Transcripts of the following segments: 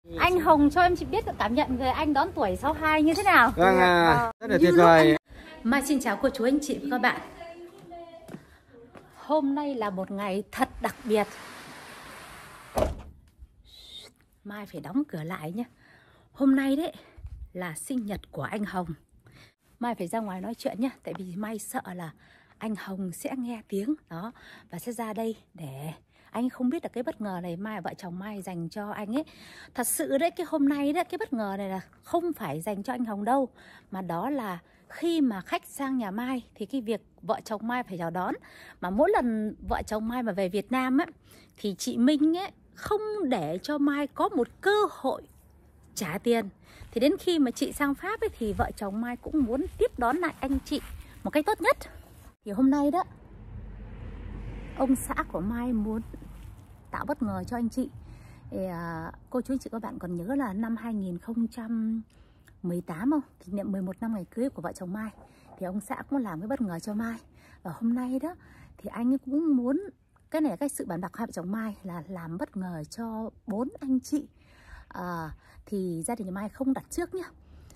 Anh Hồng cho em chị biết cảm nhận về anh đón tuổi 62 như thế nào. Vâng, rất là tuyệt vời. Mai xin chào cô chú anh chị và các bạn. Hôm nay là một ngày thật đặc biệt. Mai phải đóng cửa lại nhé. Hôm nay đấy là sinh nhật của anh Hồng. Mai phải ra ngoài nói chuyện nhé. Tại vì Mai sợ là anh Hồng sẽ nghe tiếng đó và sẽ ra đây để... Anh không biết là cái bất ngờ này vợ chồng Mai dành cho anh ấy. Thật sự đấy, cái hôm nay đấy, cái bất ngờ này là không phải dành cho anh Hồng đâu. Mà đó là khi mà khách sang nhà Mai thì cái việc vợ chồng Mai phải chào đón. Mà mỗi lần vợ chồng Mai mà về Việt Nam ấy, thì chị Minh ấy không để cho Mai có một cơ hội trả tiền. Thì đến khi mà chị sang Pháp ấy, thì vợ chồng Mai cũng muốn tiếp đón lại anh chị một cách tốt nhất. Thì hôm nay đó, ông xã của Mai muốn tạo bất ngờ cho anh chị. Thì, cô chú anh chị các bạn còn nhớ là năm 2018 không? Kỷ niệm 11 năm ngày cưới của vợ chồng Mai. Thì ông xã cũng làm cái bất ngờ cho Mai. Và hôm nay đó thì anh cũng muốn, cái này là cái sự bàn bạc hai vợ chồng Mai là làm bất ngờ cho 4 anh chị. Thì gia đình nhà Mai không đặt trước nhá.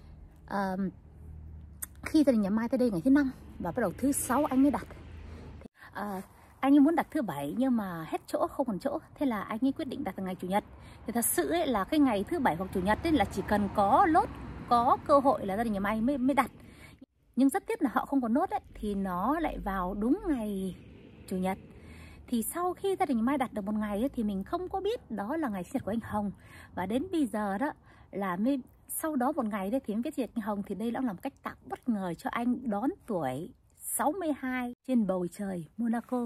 Khi gia đình nhà Mai tới đây ngày thứ 5 và bắt đầu thứ 6 anh mới đặt. Anh ấy muốn đặt thứ 7 nhưng mà hết chỗ, không còn chỗ. Thế là anh ấy quyết định đặt vào ngày Chủ nhật. Thì thật sự ấy là cái ngày thứ 7 hoặc Chủ nhật ấy là chỉ cần có lốt, có cơ hội là gia đình nhà Mai mới đặt. Nhưng rất tiếc là họ không có nốt ấy, thì nó lại vào đúng ngày Chủ nhật. Thì sau khi gia đình nhà Mai đặt được một ngày ấy, thì mình không có biết đó là ngày sinh nhật của anh Hồng. Và đến bây giờ đó là sau đó một ngày đấy thì mới biết sinh nhật anh Hồng. Thì đây cũng là một cách tạo bất ngờ cho anh đón tuổi 62 trên bầu trời Monaco.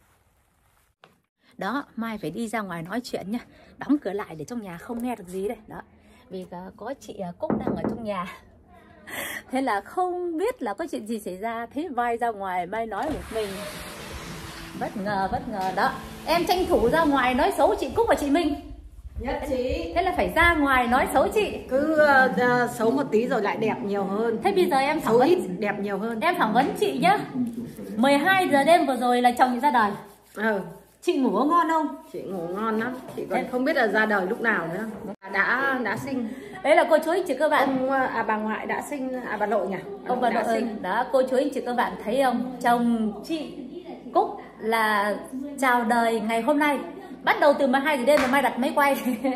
Đó, Mai phải đi ra ngoài nói chuyện nhá. Đóng cửa lại để trong nhà không nghe được gì đây. Đó, vì có chị Cúc đang ở trong nhà. Thế là không biết là có chuyện gì xảy ra. Thế Mai ra ngoài, Mai nói một mình. Bất ngờ đó. Em tranh thủ ra ngoài nói xấu chị Cúc và chị Minh. Nhất trí. Thế là phải ra ngoài nói xấu chị. Cứ xấu một tí rồi lại đẹp nhiều hơn. Thế bây giờ em phỏng vấn, ít đẹp nhiều hơn. Em phỏng vấn chị nhá. 12 giờ đêm vừa rồi là chồng chị ra đời. Chị ngủ có ngon không? Chị ngủ ngon lắm. Chị còn không biết là ra đời lúc nào nữa. Đã sinh. Đấy là cô chú anh chị các bạn. Bà ngoại đã sinh, bà nội nhỉ? Ông bà nội sinh. Đó, cô chú anh chị các bạn thấy không? Chồng chị Cúc là chào đời ngày hôm nay. Bắt đầu từ 12 giờ đêm là Mai đặt máy quay.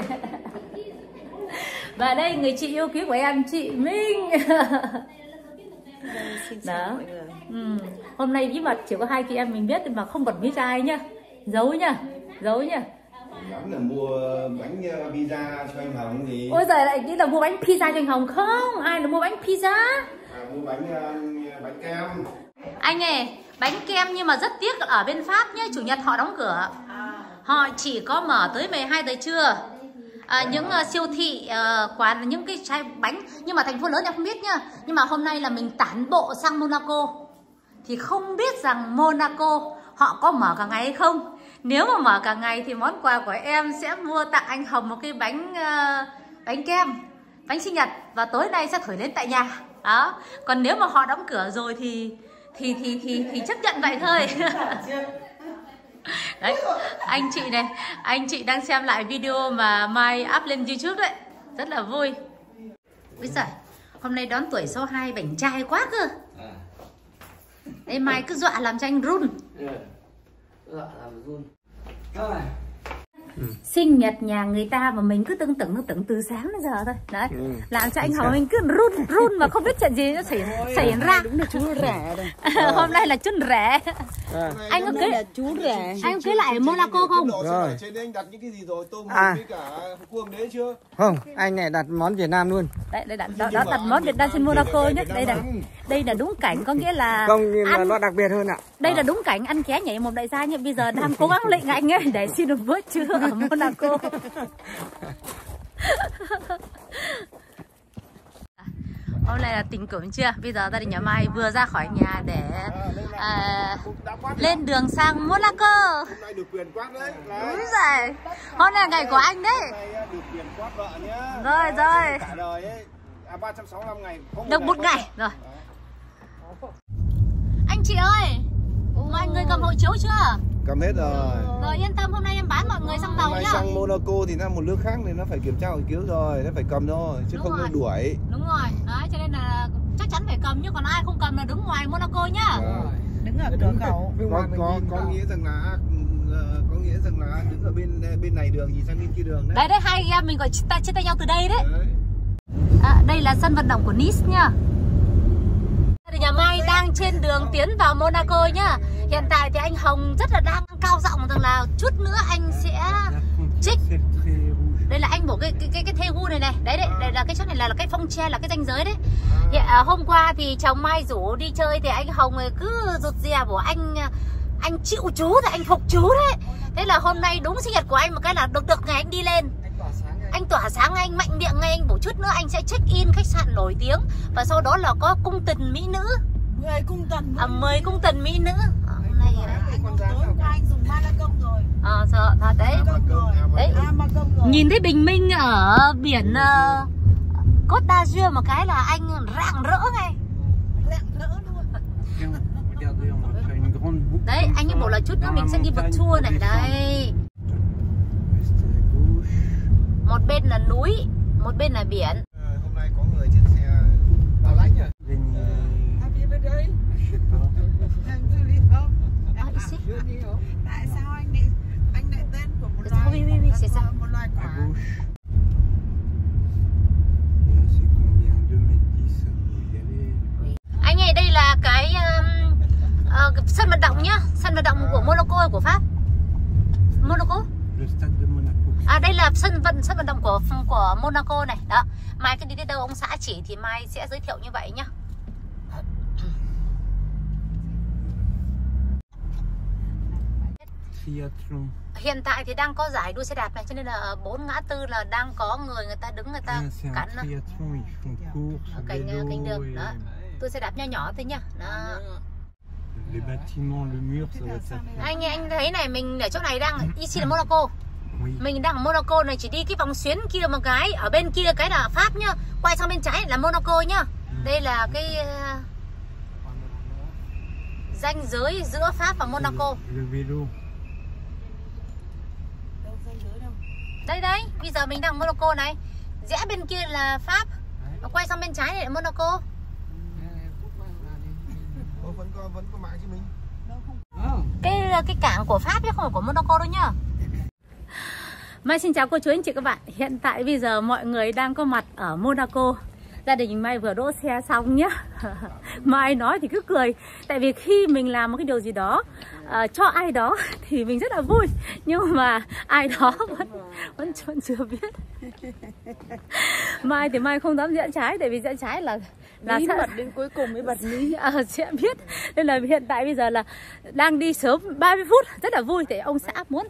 Và đây người chị yêu quý của em, chị Minh. Đó. Hôm nay bí mật chỉ có hai chị em mình biết mà không bật mí ra ai nhá. Giấu nhá. Đoán là mua bánh pizza cho anh Hồng gì? Ôi giời, lại nghĩ là mua bánh pizza cho anh Hồng. Không, ai là mua bánh pizza. Mua bánh kem. Anh ơi, bánh kem nhưng mà rất tiếc ở bên Pháp nhá, Chủ nhật họ đóng cửa. Họ chỉ có mở tới 12 giờ trưa. Những siêu thị, quán, những cái chai bánh. Nhưng mà thành phố lớn em không biết nhá. Nhưng mà hôm nay là mình tản bộ sang Monaco. Thì không biết rằng Monaco họ có mở cả ngày hay không. Nếu mà mở cả ngày thì món quà của em sẽ mua tặng anh Hồng một cái bánh kem, bánh sinh nhật. Và tối nay sẽ thổi đến tại nhà. Đó. Còn nếu mà họ đóng cửa rồi thì chấp nhận vậy thôi. Đấy, anh chị này, anh chị đang xem lại video mà Mai up lên YouTube đấy. Rất là vui. Bây giờ, hôm nay đón tuổi 62 bảnh trai quá cơ. Đây Mai cứ dọa làm cho anh run. Dọa làm run. Sinh nhật nhà người ta mà mình cứ tưởng từ sáng đến giờ thôi. Đấy, làm cho anh Hồng mình cứ run mà không biết chuyện gì nó xảy ra. Đúng là chú rẻ đây. Hôm nay là chú rẻ. Anh có cưới là chú rẻ. Anh cưới lại ở Monaco không? Rồi. Trên đấy anh đặt những cái gì rồi? Tôm hùm với cả cuông đấy chưa? Không, anh này đặt món Việt Nam luôn. Đấy đặt món Việt Nam trên Monaco nhé. Đây là đúng cảnh, có nghĩa là không, nhưng mà nó đặc biệt hơn ạ. Đây là đúng cảnh ăn ké nhảy một đại gia, nhưng bây giờ đang cố gắng lệnh anh ấy để xin được bữa trưa ở Monaco. Hôm nay là tình cửu chưa? Bây giờ gia đình nhà Mai vừa ra khỏi nhà để lên đường sang Monaco. Hôm nay được quyền quát đấy. Đúng rồi. Hôm nay là ngày của anh đấy. Hôm nay được quyền quát vợ nhá. Rồi. Cả đời ấy. 365 ngày. Được một ngày. Rồi. Anh chị ơi. Mọi người cầm hộ chiếu chưa? Cầm hết rồi. Rồi yên tâm, hôm nay em bán mọi người sang tàu Hôm nay nhá. sang Monaco thì nó một nước khác nên nó phải kiểm tra hộ chiếu rồi, nó phải cầm thôi chứ Đúng không rồi. được đuổi. Đúng rồi, đấy cho nên là chắc chắn phải cầm, nhưng còn ai không cầm là đứng ngoài Monaco nhá. Đứng ở cửa khẩu. Có nghĩa rằng là đứng ở bên này đường nhìn sang bên kia đường đấy. Đấy đấy, hai anh em mình gọi chia tay nhau từ đây đấy. Đây là sân vận động của Nice nhá. Thì nhà Mai đang trên đường tiến vào Monaco nhá. Hiện tại thì anh Hồng rất là đang cao giọng rằng là chút nữa anh sẽ trích. Đây là anh bổ cái thê gu này này. Đấy đây là cái chỗ này là cái phong tre, là cái ranh giới đấy. Hôm qua thì chồng Mai rủ đi chơi thì anh Hồng cứ rụt rè của anh chịu chú thì anh phục chú đấy. Thế là hôm nay đúng sinh nhật của anh một cái là được ngày anh đi lên. Anh tỏa sáng, anh mạnh miệng ngay, anh bảo chút nữa anh sẽ check in khách sạn nổi tiếng. Và sau đó là có cung tần mỹ nữ. 10 cung tần. 10 cung tần mỹ nữ. Hôm nay tối qua anh dùng Malacom rồi. Sợ thật đấy. Đấy. Nhìn thấy bình minh ở biển Côte d'Azur một cái là anh rạng rỡ ngay. Rạng rỡ luôn. Đấy, anh ấy bảo là chút nữa mình sẽ đi một tour này đây. Một bên là núi, một bên là biển. Hôm nay có người trên xe bảo lãnh à? Happy birthday. Tại sao anh lại tên của một loài quả? Anh ơi, đây là cái sân vận động nhá, sân vận động của Monaco, của Pháp. Monaco. Đây là sân vận động của Monaco này. Đó. Mai cứ đi đến đâu ông xã chỉ thì Mai sẽ giới thiệu như vậy nhá. Hiện tại thì đang có giải đua xe đạp này cho nên là 4 ngã tư là đang có người ta đứng, người ta cắn cạnh đường đó. Đua xe đạp nho nhỏ thôi nhá. Đó. Anh thấy này, mình ở chỗ này đang ici là Monaco. Mình đang ở Monaco này, chỉ đi cái vòng xuyến kia một cái, ở bên kia cái là Pháp nhá, quay sang bên trái là Monaco nhá. Đây là cái ranh giới giữa Pháp và Monaco. Đây đấy, bây giờ mình đang ở Monaco này, rẽ bên kia là Pháp, quay sang bên trái này là Monaco. Vẫn có mạng chứ mình. Cái cảng của Pháp chứ không phải của Monaco đâu nhá. Mai xin chào cô chú anh chị các bạn. Hiện tại bây giờ mọi người đang có mặt ở Monaco. Gia đình Mai vừa đỗ xe xong nhá. Mai nói thì cứ cười. Tại vì khi mình làm một cái điều gì đó cho ai đó thì mình rất là vui. Nhưng mà ai đó vẫn chưa biết. Mai thì Mai không dám rẽ trái. Tại vì rẽ trái là Bí mật đến cuối cùng mới bật mí. Sẽ biết. Nên là hiện tại bây giờ là đang đi sớm 30 phút. Rất là vui. Tại ông xã muốn.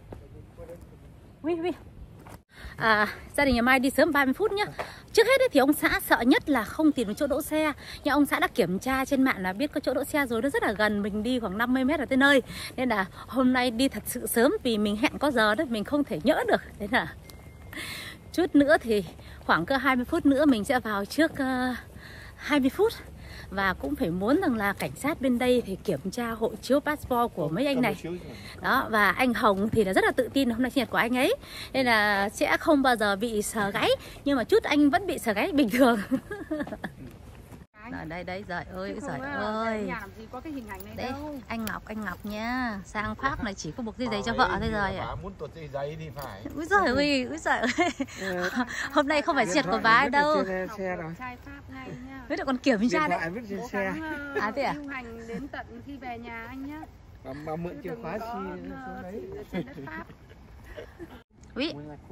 Gia đình nhà Mai đi sớm 30 phút nhá. Trước hết ấy, thì ông xã sợ nhất là không tìm được chỗ đỗ xe. Nhưng ông xã đã kiểm tra trên mạng là biết có chỗ đỗ xe rồi, nó rất là gần, mình đi khoảng 50 mét là tới nơi. Nên là hôm nay đi thật sự sớm vì mình hẹn có giờ đấy, mình không thể nhỡ được. Thế là chút nữa thì khoảng cơ 20 phút nữa mình sẽ vào trước 20 phút. Và cũng phải muốn rằng là cảnh sát bên đây thì kiểm tra hộ chiếu passport của mấy anh này. Đó, và anh Hồng thì là rất là tự tin hôm nay sinh nhật của anh ấy. Nên là sẽ không bao giờ bị sờ gáy. Nhưng mà chút anh vẫn bị sờ gáy bình thường. Đây giời ơi, giời ơi. Nhà làm gì có cái hình ảnh này đấy, đâu. anh Ngọc nha. Sang Pháp này chỉ có buộc dây giày cho vợ thôi rồi. Bà muốn tuột dây giày thì phải. Úi giời ơi, úi giời ơi. Hôm nay không phải sinh nhật của bà ấy đâu. Trai Pháp ngay nhá. Với lại còn kiểm tra đấy. Cố gắng Thế à? lưu hành đến tận khi về nhà anh nhá. Bà mượn chìa khóa xi trên đất Pháp. Úi.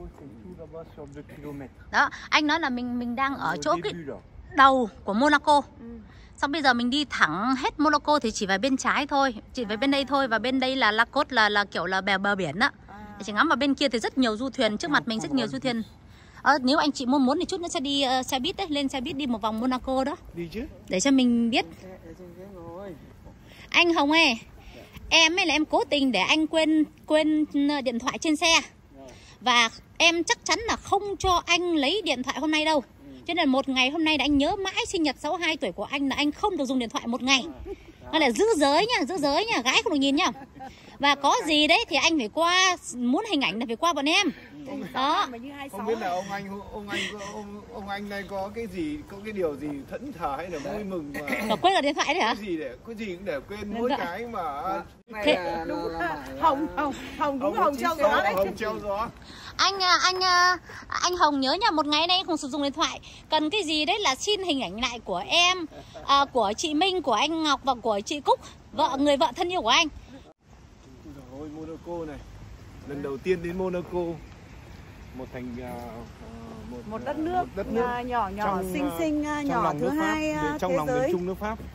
Đó, anh nói là mình đang ở chỗ cái đầu của Monaco. Xong bây giờ mình đi thẳng hết Monaco thì chỉ về bên trái thôi, chỉ về bên đây thôi. Và bên đây là La Côte, là kiểu là bờ biển đó. Chỉ ngắm vào bên kia thì rất nhiều du thuyền, trước mặt mình rất nhiều du thuyền. Nếu anh chị muốn thì chút nữa sẽ đi xe buýt đấy, lên xe buýt đi một vòng Monaco đó. Đi chứ. Để cho mình biết. Anh Hồng ơi, em ấy là em cố tình để anh quên điện thoại trên xe. Và em chắc chắn là không cho anh lấy điện thoại hôm nay đâu. Cho nên một ngày hôm nay là anh nhớ mãi sinh nhật 62 tuổi của anh là anh không được dùng điện thoại một ngày. Nó là giữ giới nha, gái không được nhìn nhá. Và có gì đấy thì anh phải qua, muốn hình ảnh là phải qua bọn em. Đó. Không biết là ông anh này có cái gì, có cái điều gì thẫn thờ hay là vui mừng mà Quên cả điện thoại đấy hả? Có gì cũng để quên mỗi cái mà Thế... Hồng đúng Hồng treo gió đấy. Hồng treo gió. Anh Hồng nhớ nha, một ngày nay anh không sử dụng điện thoại. Cần cái gì đấy là xin hình ảnh lại của em, của chị Minh, của anh Ngọc và của chị Cúc, người vợ thân yêu của anh. Ôi, Monaco này, lần đầu tiên đến Monaco, một đất nước nhỏ xinh nhỏ thứ hai trong thế lòng giới. miền Trung nước Pháp.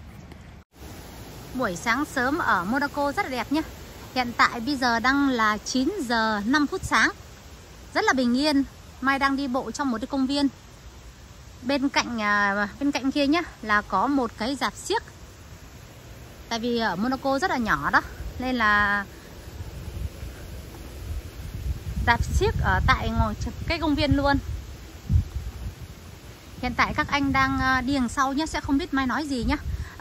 Buổi sáng sớm ở Monaco rất là đẹp nhé. Hiện tại bây giờ đang là 9 giờ 5 phút sáng. Rất là bình yên. Mai đang đi bộ trong một cái công viên. Bên cạnh kia nhá là có một cái rạp xiếc. Tại vì ở Monaco rất là nhỏ đó, nên là rạp xiếc ở tại cái công viên luôn. Hiện tại các anh đang đi đằng sau nhé, sẽ không biết Mai nói gì nhá.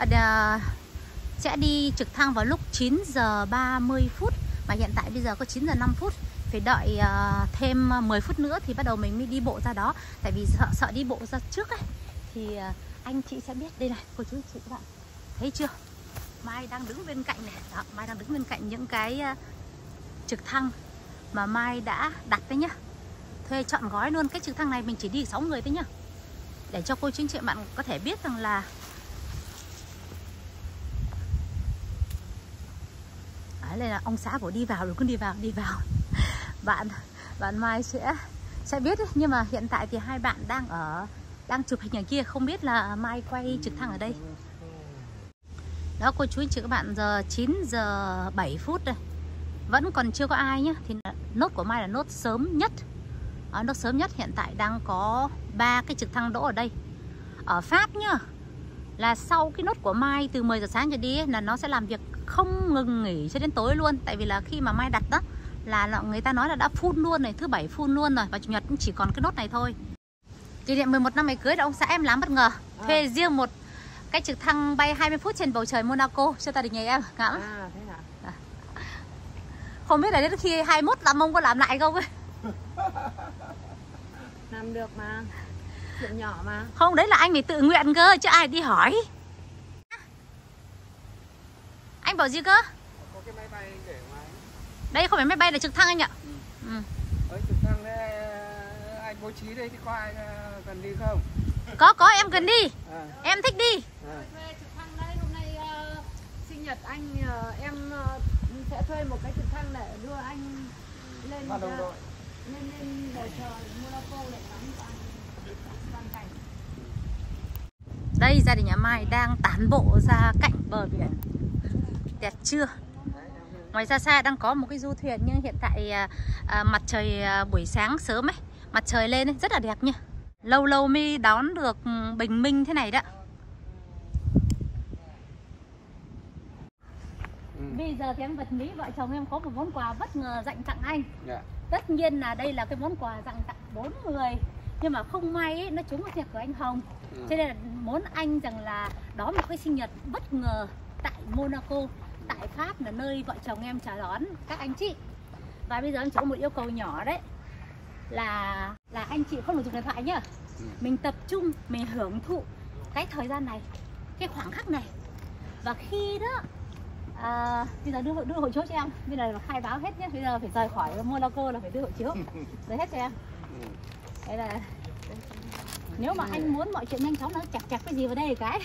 Sẽ đi trực thăng vào lúc 9 giờ 30 phút. Mà hiện tại bây giờ có 9 giờ 5 phút. Phải đợi thêm 10 phút nữa thì bắt đầu mình mới đi bộ ra đó. Tại vì sợ đi bộ ra trước ấy. Thì anh chị sẽ biết. Đây này, cô chú chị các bạn thấy chưa? Mai đang đứng bên cạnh này. Đó, Mai đang đứng bên cạnh những cái trực thăng mà Mai đã đặt đấy nhá. Thuê trọn gói luôn. Cái trực thăng này mình chỉ đi 6 người thôi nhá. Để cho cô chú anh chị bạn có thể biết rằng là đây là ông xã của đi vào rồi, cứ đi vào. Bạn Mai sẽ biết đấy. Nhưng mà hiện tại thì hai bạn đang chụp hình ở kia, không biết là Mai quay trực thăng ở đây. Đó cô chú anh chị các bạn, giờ 9 giờ 7 phút đây. Vẫn còn chưa có ai nhá. Thì nốt của Mai là nốt sớm nhất. Nốt sớm nhất hiện tại đang có 3 cái trực thăng đỗ ở đây. Ở Pháp nhá, là sau cái nốt của Mai từ 10 giờ sáng trở đi ấy, là nó sẽ làm việc không ngừng nghỉ cho đến tối luôn. Tại vì là khi mà Mai đặt đó là người ta nói là đã full luôn này, thứ bảy full luôn rồi, và chủ nhật cũng chỉ còn cái nốt này thôi. Kỷ niệm 11 năm ngày cưới là ông xã em làm bất ngờ thuê riêng một cái trực thăng bay 20 phút trên bầu trời Monaco cho gia đình nhà em ngắm. Thế hả? Không biết là đến khi 21 làm ông có làm lại không ấy. Làm được mà, chuyện nhỏ mà. Không, đấy là anh phải tự nguyện cơ chứ ai đi hỏi. Anh bảo gì cơ? Có cái máy bay để ngoài. Đây không phải máy bay, là trực thăng anh ạ. Ở trực thăng đấy anh bố trí đây thì có ai cần đi không? Có em cần đi. Em thích đi. Thuê trực thăng đấy, hôm nay sinh nhật anh, em sẽ thuê một cái trực thăng để đưa anh lên bầu trời Monaco để ngắm toàn cảnh. Đây gia đình nhà Mai đang tản bộ ra cạnh bờ biển. Đẹp chưa? Ngoài ra xa đang có một cái du thuyền, nhưng hiện tại mặt trời buổi sáng sớm ấy, mặt trời lên ấy, rất là đẹp nha. Lâu lâu mới đón được bình minh thế này đó. Bây giờ thì em vật lý vợ chồng em có một món quà bất ngờ dành tặng anh. Tất nhiên là đây là cái món quà dành tặng 4 người. Nhưng mà không may ấy, nó trúng vào tiệc của anh Hồng. Cho nên là muốn anh rằng là đón một cái sinh nhật bất ngờ tại Monaco, tại Pháp, là nơi vợ chồng em chào đón các anh chị. Và bây giờ em chỉ có một yêu cầu nhỏ đấy, là anh chị không được dùng điện thoại nhá. Mình tập trung, mình hưởng thụ cái thời gian này, cái khoảng khắc này. Và khi đó bây giờ đưa hộ chiếu cho em. Bây giờ là khai báo hết nhé. Bây giờ phải rời khỏi Monaco là phải đưa hộ chiếu. Rồi hết cho em. Đây là nếu mà anh muốn mọi chuyện nhanh chóng, nó chặt cái gì vào đây cái.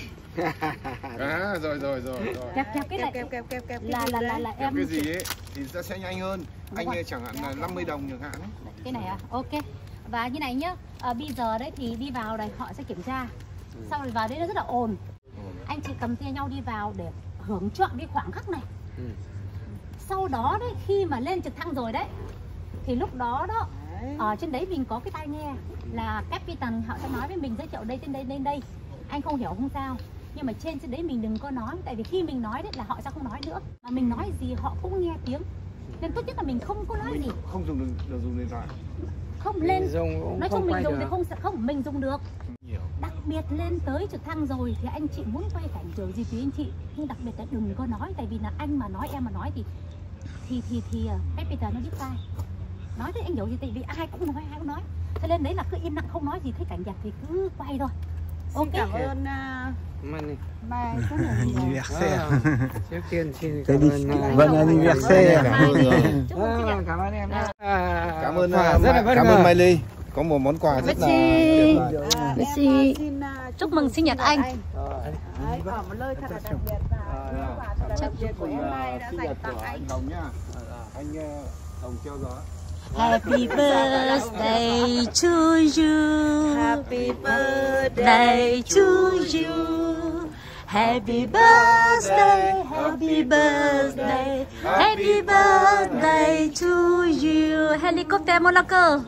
Rồi. Chặt cái này. Kẹp Là em cái gì ấy thì sẽ nhanh hơn. Anh chẳng hạn là 50 đồng chẳng hạn. Cái này à? Ok. Và như này nhá, bây giờ đấy thì đi vào đây họ sẽ kiểm tra. Sau rồi vào đấy nó rất là ồn. Anh chị cầm tay nhau đi vào để hưởng trọn cái khoảng khắc này. Sau đó đấy, khi mà lên trực thăng rồi đấy, thì lúc đó ở trên đấy mình có cái tai nghe, là Captain họ sẽ nói với mình, giới thiệu đây trên đây. Anh không hiểu không sao, nhưng mà trên đấy mình đừng có nói. Tại vì khi mình nói đấy là họ sẽ không nói nữa, mà mình nói gì họ cũng nghe tiếng. Nên tốt nhất là mình không có nói gì. Không dùng điện thoại. Không lên. Nói chung mình dùng thì không mình dùng được. Đặc biệt lên tới trực thăng rồi thì anh chị muốn quay cảnh kiểu gì thì anh chị, nhưng đặc biệt là đừng có nói, tại vì là anh mà nói em mà nói thì Peter nó biết sai. Nói thế anh hiểu gì, tại vì ai cũng nói. Thế nên đấy là cứ im lặng không nói gì, thấy cảnh đẹp thì cứ quay thôi. Ok. Cảm ơn Mai rất là nhiều. Anniversaire. Trước tiên xin cảm ơn Vâng, anniversaire. Cảm ơn em. Cảm ơn Mai Ly. Có một món quà rất là tuyệt vời. Messi. Chúc mừng sinh nhật anh. Đấy, ở một nơi thật là đặc biệt và quà thật là đặc biệt của em Mai đã dành tặng anh. Hồng nhá. Anh Hồng treo gió. Happy birthday to you. Happy birthday to you. Happy birthday, happy birthday, happy birthday to you. Helicopter Monaco.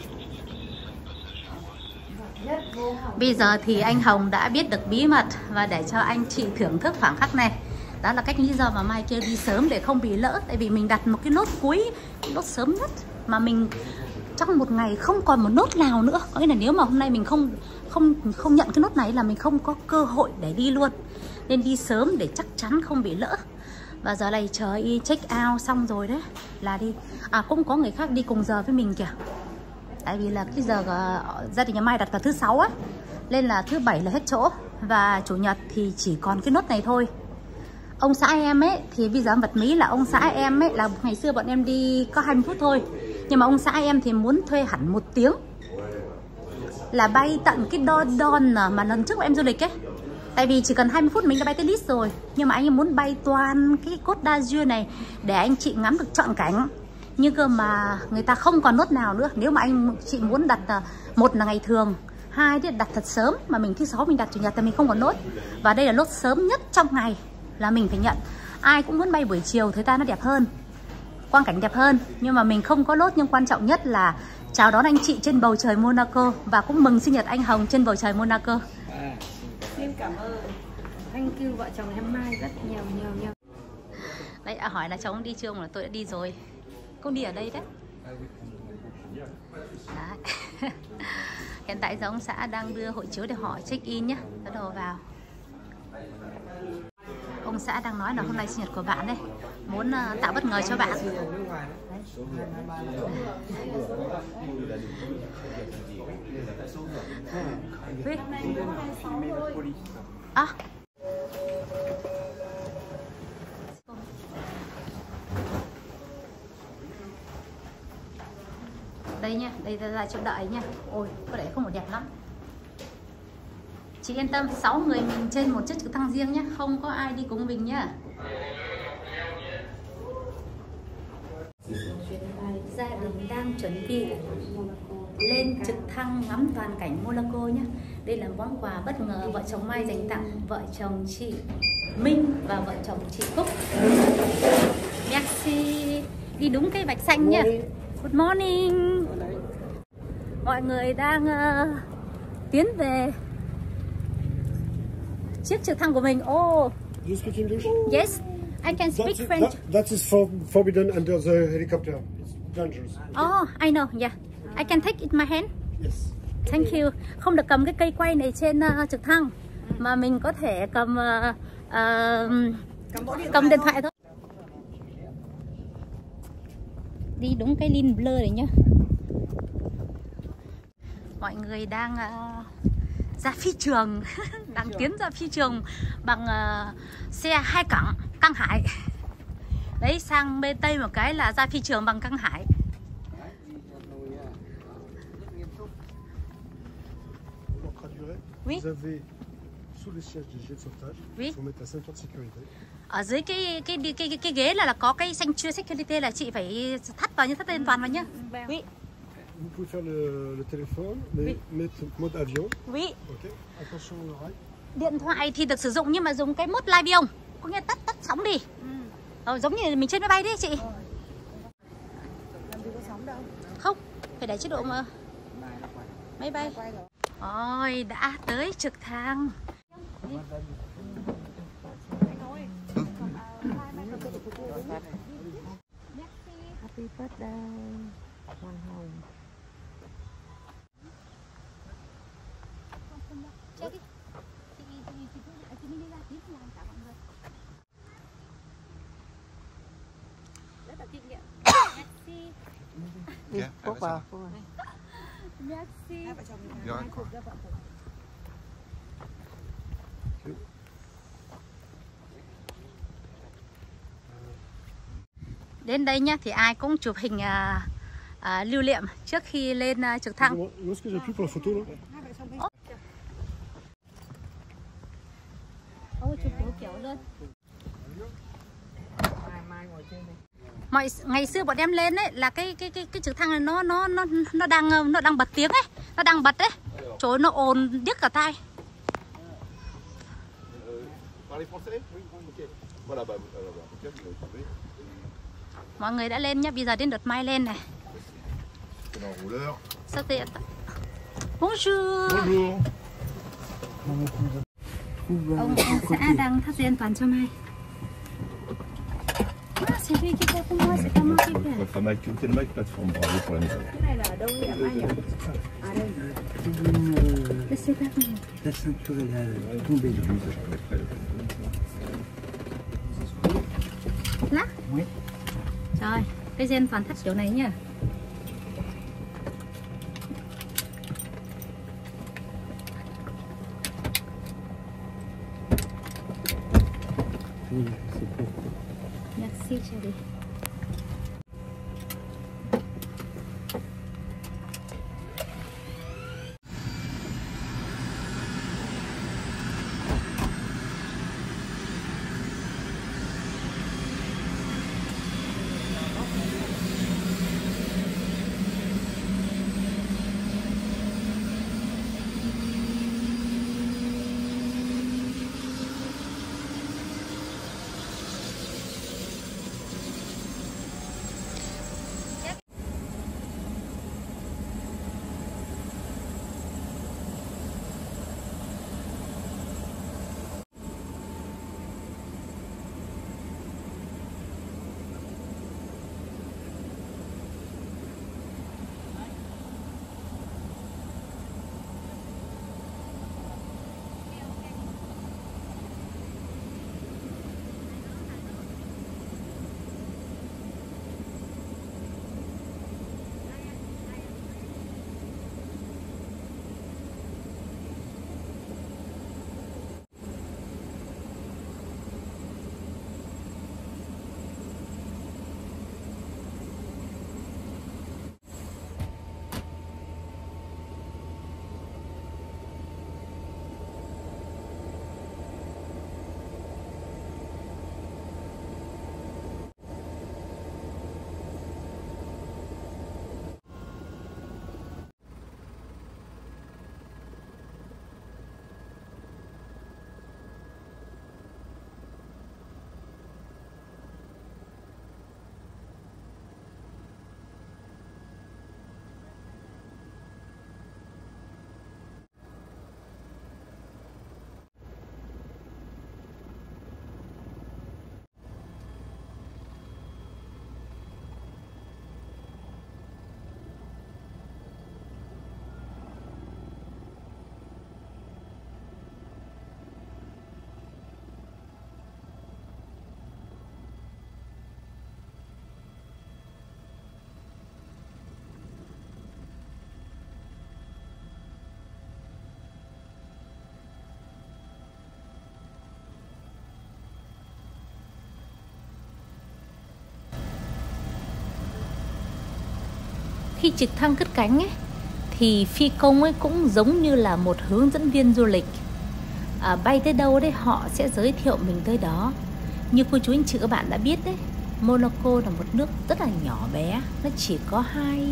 Bây giờ thì anh Hồng đã biết được bí mật và để cho anh chị thưởng thức khoảng khắc này. Đó là cách lý do mà Mai kêu đi sớm để không bị lỡ. Tại vì mình đặt một cái nốt cuối, nốt sớm nhất mà mình trong một ngày không còn một nốt nào nữa. Có nghĩa là nếu mà hôm nay mình không nhận cái nốt này là mình không có cơ hội để đi luôn. Nên đi sớm để chắc chắn không bị lỡ. Và giờ này trời check out xong rồi đấy là đi. Cũng có người khác đi cùng giờ với mình kìa. Tại vì là cái giờ gia đình nhà Mai đặt vào thứ 6 á, nên là thứ 7 là hết chỗ. Và chủ nhật thì chỉ còn cái nốt này thôi. Ông xã em ấy thì bây giờ vật lý là ông xã em ấy là ngày xưa bọn em đi có 20 phút thôi. Nhưng mà ông xã em thì muốn thuê hẳn 1 tiếng, là bay tận cái Don mà lần trước bọn em du lịch ấy. Tại vì chỉ cần 20 phút mình đã bay tới Nice rồi. Nhưng mà anh em muốn bay toàn cái Côte d'Azur này để anh chị ngắm được trọn cảnh. Nhưng cơ mà người ta không còn nốt nào nữa. Nếu mà anh chị muốn đặt, một là ngày thường, hai thì đặt thật sớm. Mà mình thứ 6 mình đặt chủ nhật thì mình không còn nốt. Và đây là nốt sớm nhất trong ngày là mình phải nhận. Ai cũng muốn bay buổi chiều, thời gian nó đẹp hơn, quang cảnh đẹp hơn. Nhưng mà mình không có nốt. Nhưng quan trọng nhất là chào đón anh chị trên bầu trời Monaco. Và cũng mừng sinh nhật anh Hồng trên bầu trời Monaco. Xin cảm ơn anh kêu vợ chồng em Mai rất nhiều. Đấy, hỏi là chồng đi chưa, mà tôi đã đi rồi. Con đi ở đây đấy. Đấy. Hiện tại giờ ông xã đang đưa hộ chiếu để họ check in nhé, bắt đầu vào. Ông xã đang nói là hôm nay sinh nhật của bạn đây, muốn tạo bất ngờ cho bạn. Đây nha, đây là chỗ đợi nha. Ôi, có lẽ không có đẹp lắm. Chị yên tâm, 6 người mình trên một chiếc trực thăng riêng nhé, không có ai đi cùng mình nhá. Gia đình đang chuẩn bị lên trực thăng ngắm toàn cảnh Monaco nhé. Đây là món quà bất ngờ vợ chồng Mai dành tặng vợ chồng chị Minh và vợ chồng chị Cúc. Merci. Đi đúng cây vạch xanh nhá. Good morning. Mọi người đang tiến về chiếc trực thăng của mình. Oh. You speak English? Yes, I can speak French. That is forbidden under the helicopter. It's dangerous. Oh, I know. Yeah, I can take it in my hand. Yes. Thank you. Không được cầm cái cây quay này trên trực thăng, mà mình có thể cầm điện thoại thôi. Đi đúng cái line blur này nhá. Mọi người đang ra phi trường, đang tiến ra phi trường bằng xe 2 căng hải. Đấy, sang bên Tây một cái là ra phi trường bằng căng hải. Oui. Vous avez sous les sièges des jets de sauvetage. Oui. Il faut mettre la ceinture de sécurité. Ở dưới cái ghế là có cái ceinture sécurité, là chị phải thắt vào như thắt lên toàn vào nhá. Oui. Vous pouvez faire le téléphone, mais Oui. mettre mode avion. Oui. Ok. Attention aux oreilles. Điện thoại thì được sử dụng nhưng mà dùng cái mode live biông, có nghĩa tắt sóng đi. Giống như mình trên máy bay đấy chị. Làm gì có sóng đâu. Không, phải để chế độ mà máy bay. Ôi, đã tới trực thăng. Happy birthday, Hoàng Hồng. Che đi. Chị đi ra tí làm cả mọi người. Rất là kinh nghiệm. Merci. Quốc vào. Merci. Rồi. Đến đây nhá thì ai cũng chụp hình lưu niệm trước khi lên trực thăng. Où est-ce que j'ai plus pour la photo là? Ô, chụp kiểu luôn. Ngày xưa bọn em lên đấy là cái trực thăng này nó đang bật tiếng ấy, nó đang bật đấy. Trời ơi, nó ồn điếc cả tai. Mọi người đã lên nhá, bây giờ đến lượt Mai lên này. Sao tiện? Bonjour. Ông xã đang thắt dây an toàn cho Mai. C'est lui qui fait pour moi, c'est pas moi qui fais. Votre Mac, c'est le Mac plateforme, bravo pour la mise à jour. Cái này là ở đâu vậy Mai nhỉ? À đây. C'est pas moi. La ceinture elle a tombé. Lắc? Oui. Rồi, cái dây an toàn thắt kiểu này nhá. Oui, c'est pour. Merci chérie. Khi trực thăng cất cánh ấy, thì phi công ấy cũng giống như là một hướng dẫn viên du lịch. Bay tới đâu đấy họ sẽ giới thiệu mình tới đó. Như cô chú anh chị các bạn đã biết đấy, Monaco là một nước rất là nhỏ bé. Nó chỉ có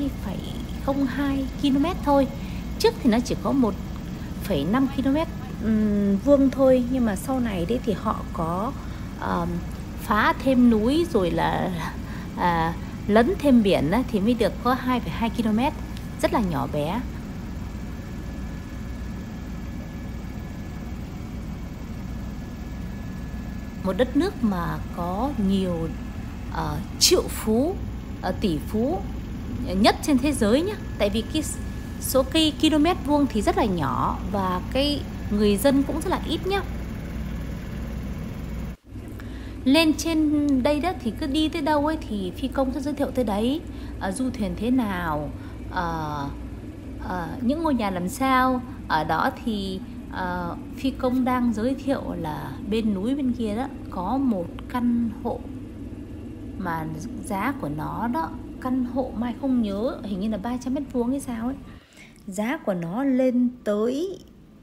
2,02 km thôi. Trước thì nó chỉ có 1,5 km vuông thôi. Nhưng mà sau này đấy thì họ có phá thêm núi rồi là lấn thêm biển thì mới được có 2,2 km. Rất là nhỏ bé. Một đất nước mà có nhiều triệu phú, tỷ phú nhất trên thế giới nhé. Tại vì cái số cây km vuông thì rất là nhỏ. Và cái người dân cũng rất là ít nhá. Lên trên đây đó thì cứ đi tới đâu ấy thì phi công sẽ giới thiệu tới đấy, du thuyền thế nào, những ngôi nhà làm sao. Ở đó thì phi công đang giới thiệu là bên núi bên kia đó có một căn hộ mà giá của nó đó, căn hộ Mai không nhớ, hình như là 300 mét vuông hay sao ấy, giá của nó lên tới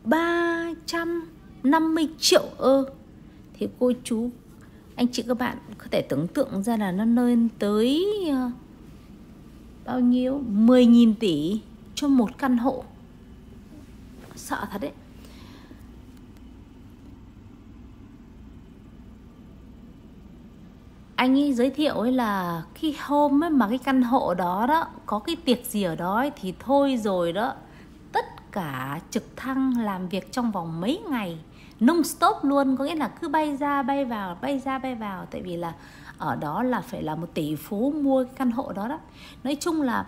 350 triệu Thì cô chú, anh chị các bạn có thể tưởng tượng ra là nó lên tới bao nhiêu, 10.000 tỷ cho một căn hộ. Sợ thật đấy. Anh ấy giới thiệu ấy là cái hôm ấy mà cái căn hộ đó đó có cái tiệc gì ở đó ấy, thì thôi rồi đó, tất cả trực thăng làm việc trong vòng mấy ngày non stop luôn, có nghĩa là cứ bay ra bay vào, bay ra bay vào, tại vì là ở đó là phải là 1 tỷ phú mua cái căn hộ đó đó. Nói chung là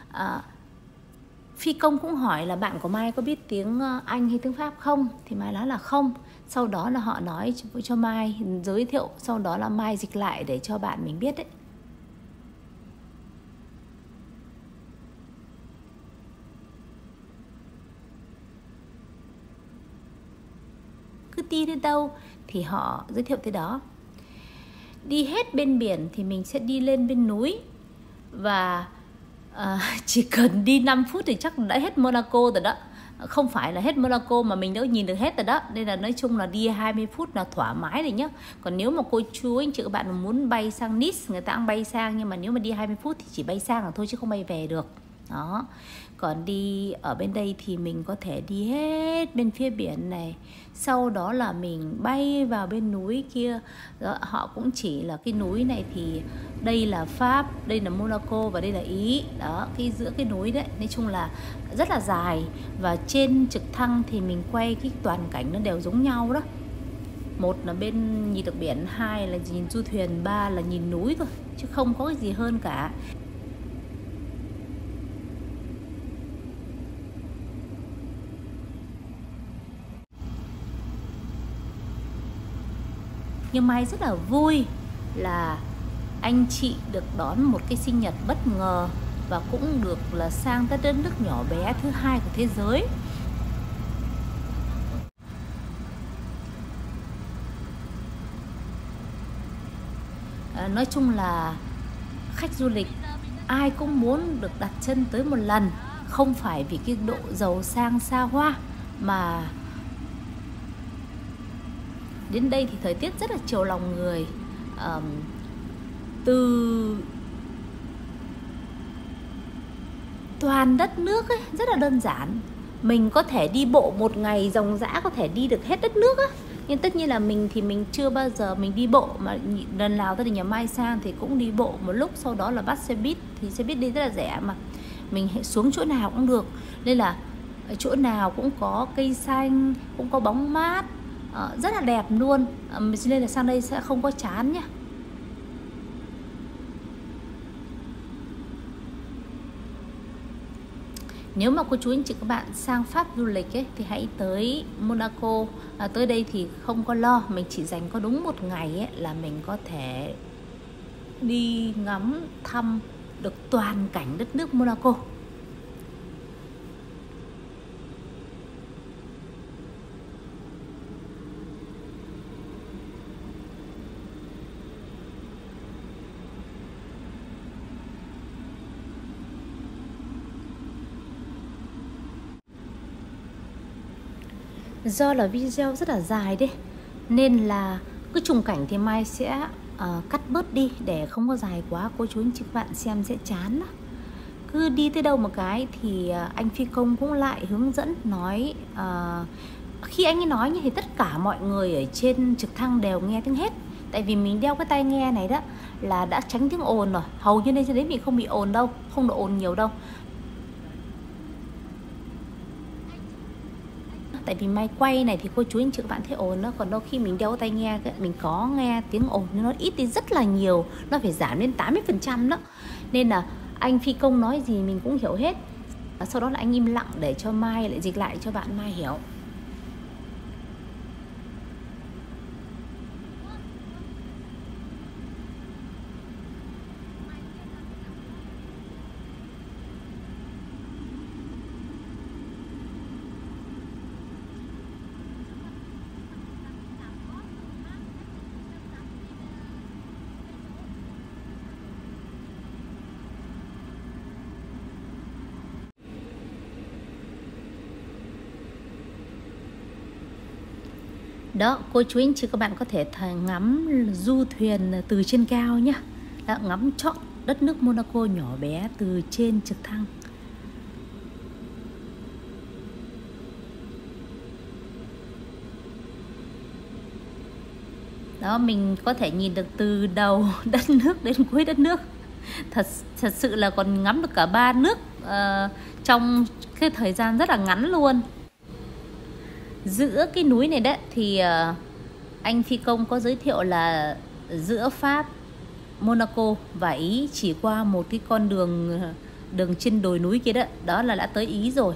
phi công cũng hỏi là bạn của Mai có biết tiếng Anh hay tiếng Pháp không, thì Mai nói là không. Sau đó là họ nói cho Mai giới thiệu, sau đó là Mai dịch lại để cho bạn mình biết đấy. Cứ đi đến đâu thì họ giới thiệu tới đó. Đi hết bên biển thì mình sẽ đi lên bên núi. Và chỉ cần đi 5 phút thì chắc đã hết Monaco rồi đó. Không phải là hết Monaco mà mình đã nhìn được hết rồi đó. Nên là nói chung là đi 20 phút là thoải mái rồi nhá. Còn nếu mà cô chú anh chị các bạn muốn bay sang Nice, người ta cũng bay sang, nhưng mà nếu mà đi 20 phút thì chỉ bay sang là thôi chứ không bay về được. Đó. Còn đi ở bên đây thì mình có thể đi hết bên phía biển này, sau đó là mình bay vào bên núi kia. Đó, họ cũng chỉ là cái núi này thì đây là Pháp, đây là Monaco và đây là Ý. Đó, cái giữa cái núi đấy, nói chung là rất là dài. Và trên trực thăng thì mình quay cái toàn cảnh nó đều giống nhau đó. Một là bên nhìn được biển, hai là nhìn du thuyền, ba là nhìn núi thôi, chứ không có cái gì hơn cả. Nhưng Mai rất là vui là anh chị được đón một cái sinh nhật bất ngờ, và cũng được là sang tới đất nước nhỏ bé thứ 2 của thế giới. Nói chung là khách du lịch ai cũng muốn được đặt chân tới một lần, không phải vì cái độ giàu sang xa hoa, mà đến đây thì thời tiết rất là chiều lòng người. Từ toàn đất nước ấy, rất là đơn giản. Mình có thể đi bộ một ngày ròng rã, có thể đi được hết đất nước á. Nhưng tất nhiên là mình thì mình chưa bao giờ mình đi bộ, mà lần nào tới nhà Mai sang thì cũng đi bộ một lúc, sau đó là bắt xe buýt. Thì xe buýt đi rất là rẻ mà, mình xuống chỗ nào cũng được. Nên là chỗ nào cũng có cây xanh, cũng có bóng mát, rất là đẹp luôn. Nên là sang đây sẽ không có chán nhá. Nếu mà cô chú anh chị các bạn sang Pháp du lịch ấy, thì hãy tới Monaco. Tới đây thì không có lo, mình chỉ dành có đúng 1 ngày ấy, là mình có thể đi ngắm thăm được toàn cảnh đất nước Monaco. Do là video rất là dài đấy, nên là cứ trùng cảnh thì Mai sẽ cắt bớt đi để không có dài quá, cô chú anh chị các bạn xem sẽ chán. Cứ đi tới đâu một cái thì anh phi công cũng lại hướng dẫn nói. Khi anh ấy nói như thì tất cả mọi người ở trên trực thăng đều nghe tiếng hết. Tại vì mình đeo cái tai nghe này đó là đã tránh tiếng ồn rồi. Hầu như đến mình không bị ồn đâu, không độ ồn nhiều đâu. Tại vì Mai quay này thì cô chú anh chị các bạn thấy ồn đó. Còn đâu khi mình đeo tai nghe mình có nghe tiếng ồn, nhưng nó ít đi rất là nhiều, nó phải giảm đến 80% đó. Nên là anh phi công nói gì mình cũng hiểu hết. Sau đó là anh im lặng để cho Mai lại dịch lại cho bạn Mai hiểu. Đó, cô chú anh chị các bạn có thể ngắm du thuyền từ trên cao nhé. Đó, ngắm trọn đất nước Monaco nhỏ bé từ trên trực thăng. Đó, mình có thể nhìn được từ đầu đất nước đến cuối đất nước. Thật sự là còn ngắm được cả 3 nước trong cái thời gian rất là ngắn luôn. Giữa cái núi này đấy thì anh phi công có giới thiệu là giữa Pháp, Monaco và Ý chỉ qua một cái con đường trên đồi núi kia đó, đó là đã tới Ý rồi.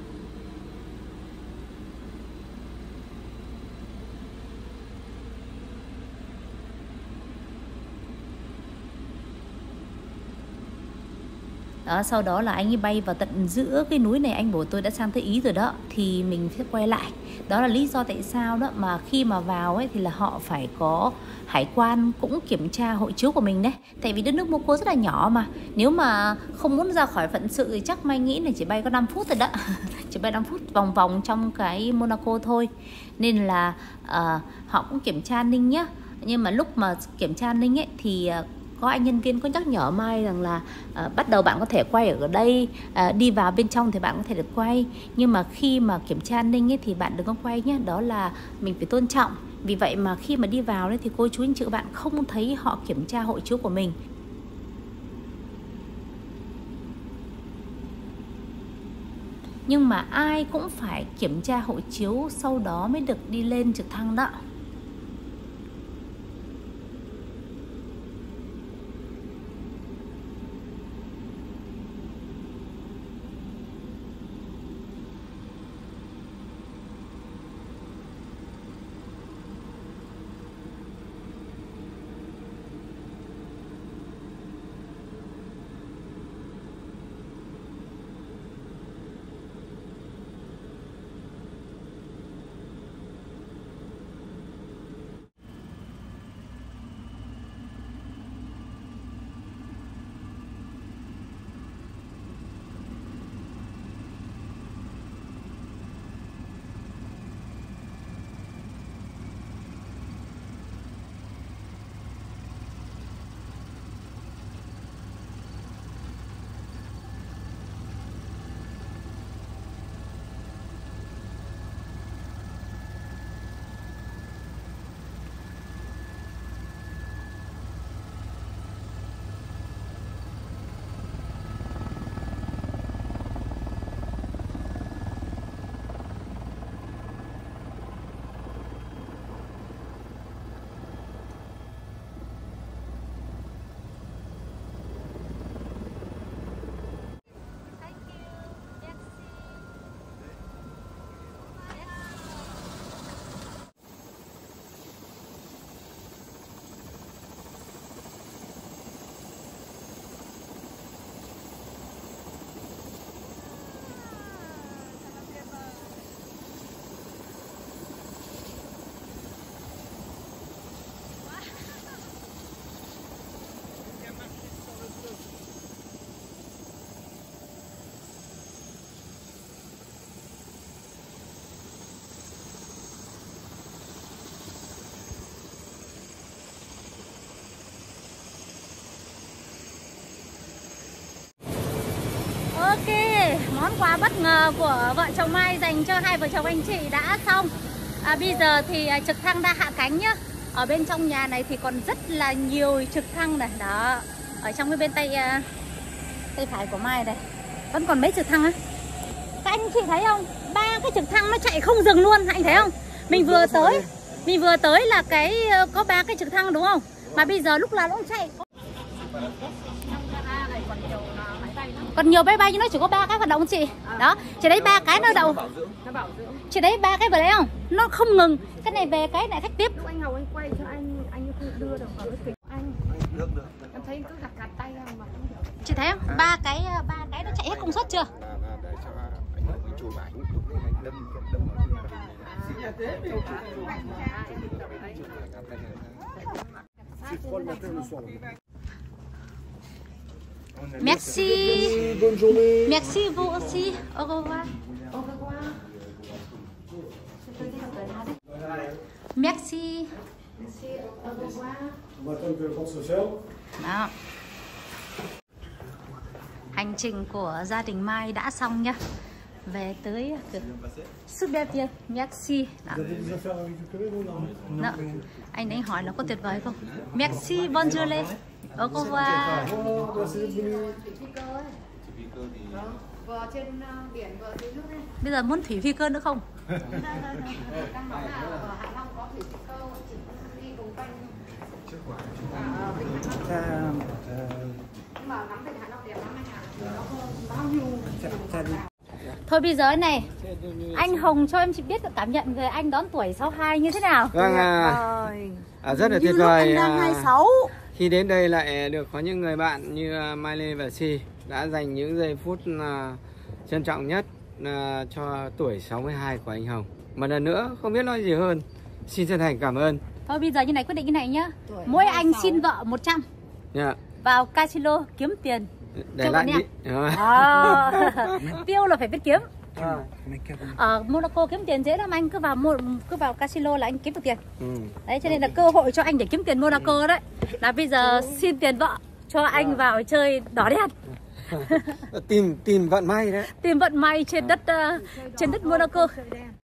Đó, sau đó là anh ấy bay vào tận giữa cái núi này, anh bảo tôi đã sang tới Ý rồi đó, thì mình sẽ quay lại. Đó là lý do tại sao đó mà khi mà vào ấy thì là họ phải có hải quan cũng kiểm tra hộ chiếu của mình đấy. Tại vì đất nước Monaco rất là nhỏ mà, nếu mà không muốn ra khỏi phận sự thì chắc Mai nghĩ là chỉ bay có 5 phút rồi đó. Chỉ bay 5 phút vòng vòng trong cái Monaco thôi. Nên là họ cũng kiểm tra an ninh nhá. Nhưng mà lúc mà kiểm tra an ninh ấy thì có anh nhân viên có nhắc nhở Mai rằng là bắt đầu bạn có thể quay ở đây, đi vào bên trong thì bạn có thể được quay, nhưng mà khi mà kiểm tra an ninh ấy thì bạn đừng có quay nhé. Đó là mình phải tôn trọng. Vì vậy mà khi mà đi vào đấy thì cô chú anh chị các bạn không thấy họ kiểm tra hộ chiếu của mình. Nhưng mà ai cũng phải kiểm tra hộ chiếu, sau đó mới được đi lên trực thăng đó. Ok, món quà bất ngờ của vợ chồng Mai dành cho hai vợ chồng anh chị đã xong. Bây giờ thì trực thăng đã hạ cánh nhá. Ở bên trong nhà này thì còn rất là nhiều trực thăng này. Đó, ở trong cái bên tay phải của Mai đây vẫn còn mấy trực thăng á. Các anh chị thấy không? 3 cái trực thăng nó chạy không dừng luôn, anh thấy không? Mình vừa tới là có 3 cái trực thăng đúng không? Mà bây giờ lúc nào nó cũng chạy. Còn nhiều máy bay nhưng nó chỉ có 3 cái hoạt động chị. Đó, chỉ đấy 3 cái nó đậu. Chỉ đấy 3 cái vừa đấy không? Nó không ngừng. Cái này về cái này khách tiếp. Lúc anh Hồng anh quay cho anh không đưa được vào cái kính anh. Em thấy cứ gạt tay ra mà không hiểu. Chị thấy không? 3 cái nó chạy hết công suất chưa? Merci. Bonne journée. Merci vous aussi. Au revoir. Maakt ook de Godse Đó. Hành trình của gia đình Mai đã xong nhá. Về tới super bien, merci. Đó. Anh ấy hỏi là có tuyệt vời không? Merci, bonjour les. Au revoir. Vừa trên biển vừa dưới nước ấy. Bây giờ muốn thủy phi cơ nữa không? Đang nói là ở Hạ Long có thủy phi cơ, chỉ đi vùng quanh Vịnh Hạ Long. Nhưng mà ngắm Vịnh Hạ Long đẹp lắm anh ạ. Nó bao nhiêu. Thôi bây giờ này, anh Hồng cho em chị biết cảm nhận về anh đón tuổi 62 như thế nào? Vâng, rất là tuyệt vời. Anh đang 26. Khi đến đây lại được có những người bạn như Mai Lê và Si đã dành những giây phút trân trọng nhất cho tuổi 62 của anh Hồng. Một lần nữa không biết nói gì hơn, xin chân thành cảm ơn. Thôi bây giờ như này, quyết định như này nhá. Mỗi anh xin vợ 100 vào casino kiếm tiền để lại đi. Tiêu là phải biết kiếm. Ở Monaco kiếm tiền dễ lắm, anh cứ vào casino là anh kiếm được tiền. Đấy, cho nên là cơ hội cho anh để kiếm tiền Monaco đấy là bây giờ xin tiền vợ cho anh vào chơi đỏ đen. Tìm vận may đấy. Tìm vận may trên đất Monaco.